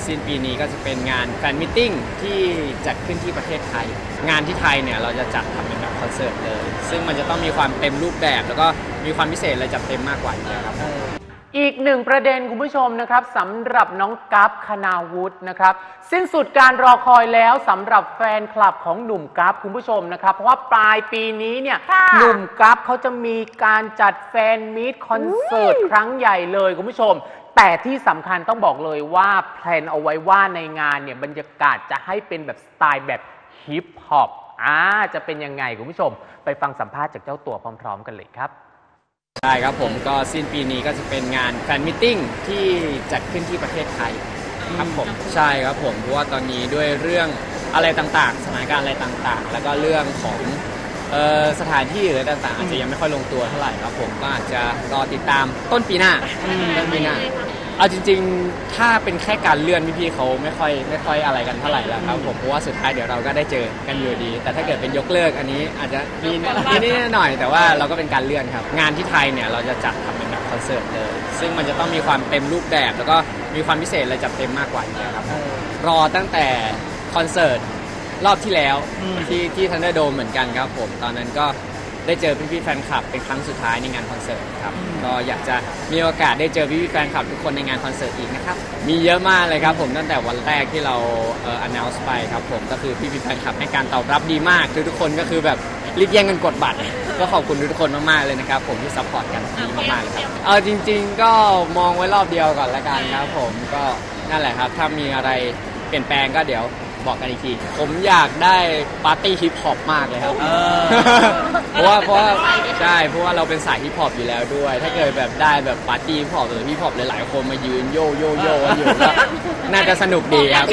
สิ้นปีนี้ก็จะเป็นงานแฟนมิทติ้งที่จัดขึ้นที่ประเทศไทยงานที่ไทยเนี่ยเราจะจัดทำเป็นแบบคอนเสิร์ตเลยซึ่งมันจะต้องมีความเต็มรูปแบบแล้วก็มีความพิเศษและจัดเต็มมากกว่าอยู่แล้วครับอีกหนึ่งประเด็นคุณผู้ชมนะครับสำหรับน้องกั๊บคณาวุฒินะครับสิ้นสุดการรอคอยแล้วสำหรับแฟนคลับของหนุ่มกั๊บคุณผู้ชมนะครับเพราะว่าปลายปีนี้เนี่ยหนุ่มกั๊บเขาจะมีการจัดแฟนมีตคอนเสิร์ตครั้งใหญ่เลยคุณผู้ชมแต่ที่สำคัญต้องบอกเลยว่าแพลนเอาไว้ว่าในงานเนี่ยบรรยากาศจะให้เป็นแบบสไตล์แบบฮิปฮอปจะเป็นยังไงคุณผู้ชมไปฟังสัมภาษณ์จากเจ้าตัวพร้อมๆกันเลยครับใช่ครับผมก็สิ้นปีนี้ก็จะเป็นงานแฟนมิทติ้งที่จัดขึ้นที่ประเทศไทยครับผมใช่ครับผมเพราะว่าตอนนี้ด้วยเรื่องอะไรต่างๆสถานการณ์อะไรต่างๆแล้วก็เรื่องของสถานที่หรือต่างๆอาจจะยังไม่ค่อยลงตัวเท่าไหร่ครับผมก็อาจจะรอติดตามต้นปีหน้าเอาจริงๆถ้าเป็นแค่การเลื่อนพี่ๆเขาไม่ค่อยอะไรกันเท่าไหร่แล้วครับผมเพราะว่าสุดท้ายเดี๋ยวเราก็ได้เจอกันอยู่ดีแต่ถ้าเกิดเป็นยกเลิกอันนี้อาจจะมีนิดหน่อยแต่ว่าเราก็เป็นการเลื่อนครับงานที่ไทยเนี่ยเราจะจัดทำเป็นแบบคอนเสิร์ตเลยซึ่งมันจะต้องมีความเต็มรูปแบบแล้วก็มีความพิเศษและจัดเต็มมากกว่าอยู่แล้วครับรอตั้งแต่คอนเสิร์ตรอบที่แล้วที่ทันเดอร์โดมเหมือนกันครับผมตอนนั้นก็ได้เจอพี่ๆแฟนคลับเป็นครั้งสุดท้ายในงานคอนเสิร์ตครับก็อยากจะมีโอกาสได้เจอพี่ๆแฟนคลับทุกคนในงานคอนเสิร์ตอีกนะครับมีเยอะมากเลยครับผมตั้งแต่วันแรกที่เราannounce ไปครับผมก็คือพี่ๆแฟนคลับให้การตอบรับดีมากทุกคนก็คือแบบรีบแย่งกันกดบัตรก็ขอบคุณทุกคนมากๆเลยนะครับผมที่ซัพพอร์ตกันดีมากๆเลยครับจริงๆก็มองไว้รอบเดียวก่อนละกันครับผมก็นั่นแหละครับถ้ามีอะไรเปลี่ยนแปลงก็เดี๋ยวบอกกันอีกทีผมอยากได้ปาร์ตี้ฮิปฮอปมากเลยครับเพราะว่าใช่เพราะว่าเราเป็นสายฮิปฮอปอยู่แล้วด้วยถ้าเกิดแบบได้แบบปาร์ตี้ฮิปฮอปหรือฮิปฮอปหลายๆคนมายืนโยอยู่ก็น่าจะสนุกดีครับ